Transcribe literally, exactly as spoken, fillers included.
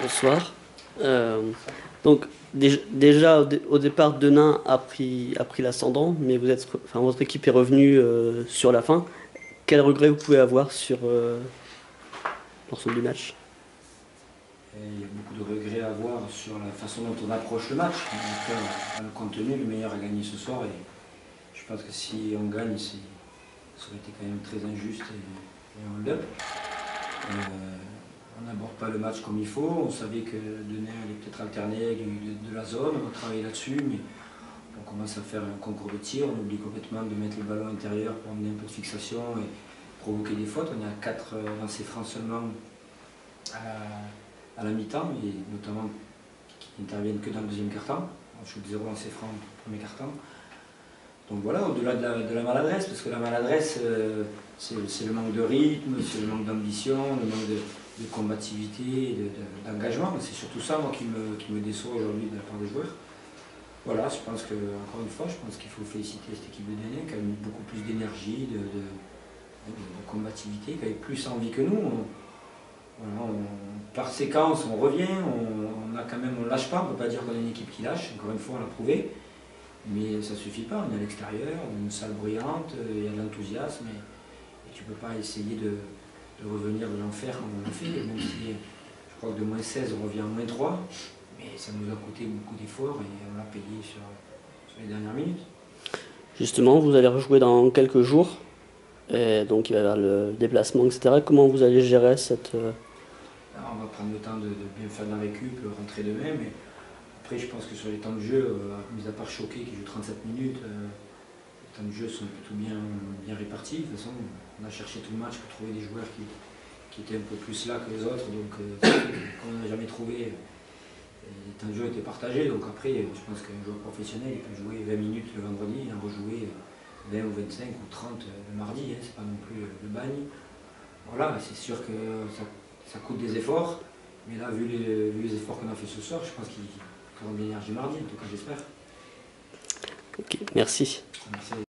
Bonsoir. Euh, donc dé- déjà au, dé- au départ, Denain a pris, a pris l'ascendant, mais vous êtes, re- enfin, votre équipe est revenue euh, sur la fin. Quel regret vous pouvez avoir sur euh, l'ensemble du match? Et il y a beaucoup de regrets à avoir sur la façon dont on approche le match. En tout cas, dans le contenu, le meilleur a gagné ce soir et je pense que si on gagne, c'est- ça aurait été quand même très injuste et, et hold-up. Euh, on n'aborde pas le match comme il faut. On savait que Denain allait peut-être alterner avec du- de, de la zone. On va travailler là-dessus, mais on commence à faire un concours de tir. On oublie complètement de mettre le ballon intérieur pour amener un peu de fixation et provoquer des fautes. On est à quatre lancers francs seulement à la, à la mi-temps, et notamment qui n'interviennent que dans le deuxième quart-temps. On shoot zéro lancé franc au premier quart-temps. Donc voilà, au-delà de la, de la maladresse, parce que la maladresse, euh, c'est le manque de rythme, c'est le manque d'ambition, le manque de, de combativité, d'engagement. De, de, c'est surtout ça, moi, qui me, qui me déçoit aujourd'hui de la part des joueurs. Voilà, je pense que, encore une fois, je pense qu'il faut féliciter cette équipe de Denain qui a eu beaucoup plus d'énergie, de, de, de, de combativité, qui avait plus envie que nous. On, voilà, on, par séquence, on revient, on, on a quand même, on lâche pas, on ne peut pas dire qu'on est une équipe qui lâche, encore une fois, on l'a prouvé. Mais ça ne suffit pas, on est à l'extérieur, on a une salle bruyante, il y a de l'enthousiasme, et, et tu ne peux pas essayer de, de revenir de l'enfer comme on l'a fait, même si je crois que de moins seize on revient à moins trois, mais ça nous a coûté beaucoup d'efforts et on l'a payé sur, sur les dernières minutes. Justement, vous allez rejouer dans quelques jours, et donc il va y avoir le déplacement, et cetera. Comment vous allez gérer cette... euh, Alors on va prendre le temps de, de bien faire de la récup, rentrer demain, mais après je pense que sur les temps de jeu, euh, mis à part Choquet qui joue trente-sept minutes, euh, les temps de jeu sont plutôt bien, bien répartis. De toute façon, on a cherché tout le match pour trouver des joueurs qui, qui étaient un peu plus là que les autres, donc euh, comme on n'a jamais trouvé, les temps de jeu étaient partagés. Donc après, je pense qu'un joueur professionnel il peut jouer vingt minutes le vendredi et en rejouer vingt ou vingt-cinq ou trente le mardi, hein, c'est pas non plus le, le bagne. Voilà, c'est sûr que ça, ça coûte des efforts, mais là, vu les, vu les efforts qu'on a fait ce soir, je pense qu'ils auront de l'énergie mardi, en tout cas j'espère. Ok, merci. Merci.